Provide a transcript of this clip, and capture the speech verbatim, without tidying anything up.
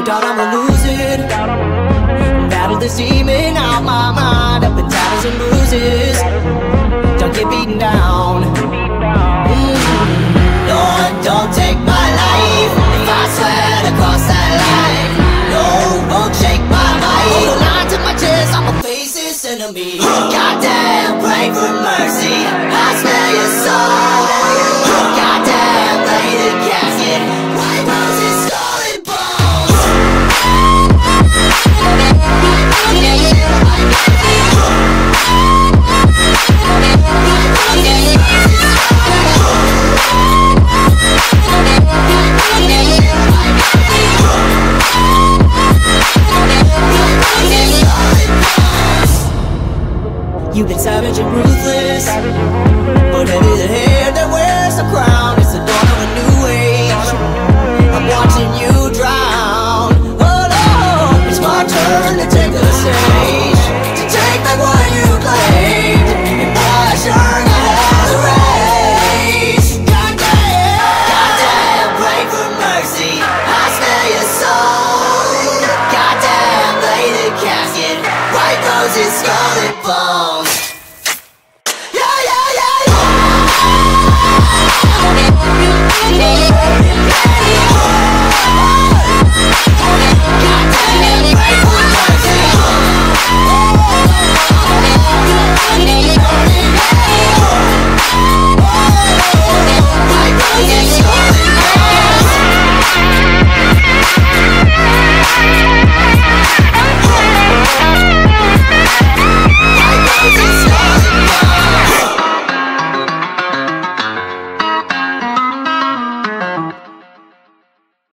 doubt I'ma lose it. Battle this demon out my mind, up in tatters and bruises. Don't get beaten down. Mm. Lord, don't take my life if I swear to cross that line. No, won't shake my mind. Hold a line to my chest, I'ma face this enemy. Goddamn, pray for me.